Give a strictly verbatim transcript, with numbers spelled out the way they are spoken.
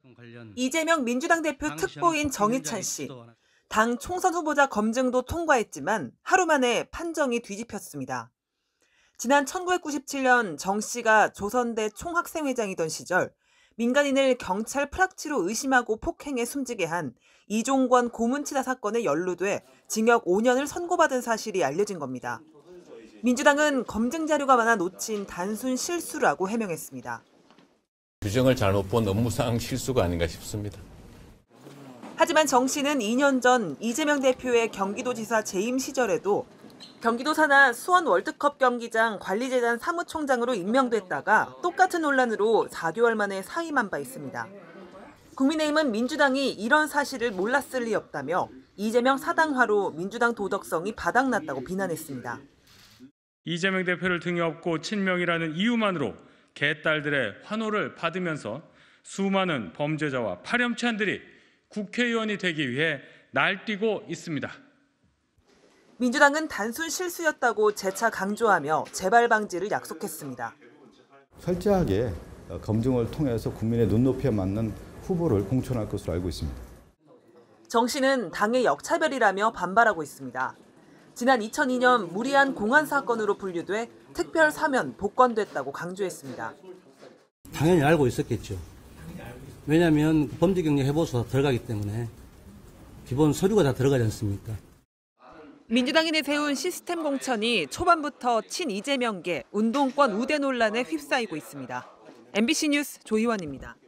이재명 민주당 대표 특보인 정의찬 씨. 당 총선 후보자 검증도 통과했지만 하루 만에 판정이 뒤집혔습니다. 지난 천구백구십칠 년 정 씨가 조선대 총학생회장이던 시절 민간인을 경찰 프락치로 의심하고 폭행해 숨지게 한 이종권 고문치사 사건에 연루돼 징역 오 년을 선고받은 사실이 알려진 겁니다. 민주당은 검증 자료가 많아 놓친 단순 실수라고 해명했습니다. 규정을 잘못 본 업무상 실수가 아닌가 싶습니다. 하지만 정 씨는 이 년 전 이재명 대표의 경기도지사 재임 시절에도 경기도 산하 수원 월드컵 경기장 관리재단 사무총장으로 임명됐다가 똑같은 논란으로 사 개월 만에 사임한 바 있습니다. 국민의힘은 민주당이 이런 사실을 몰랐을 리 없다며 이재명 사당화로 민주당 도덕성이 바닥났다고 비난했습니다. 이재명 대표를 등에 업고 친명이라는 이유만으로 개딸들의 환호를 받으면서 수많은 범죄자와 파렴치한들이 국회의원이 되기 위해 날뛰고 있습니다. 민주당은 단순 실수였다고 재차 강조하며 재발 방지를 약속했습니다. 철저하게 검증을 통해서 국민의 눈높이에 맞는 후보를 공천할 것으로 알고 있습니다. 정 씨는 당의 역차별이라며 반발하고 있습니다. 지난 이천이 년 무리한 공안 사건으로 분류돼 특별 사면 복권됐다고 강조했습니다. 당연히 알고 있었겠죠. 왜냐하면 범죄 경력 해보수가 들어가기 때문에 기본 서류가 다 들어가지 않습니까? 민주당이 내세운 시스템 공천이 초반부터 친 이재명계 운동권 우대 논란에 휩싸이고 있습니다. 엠비씨 뉴스 조희원입니다.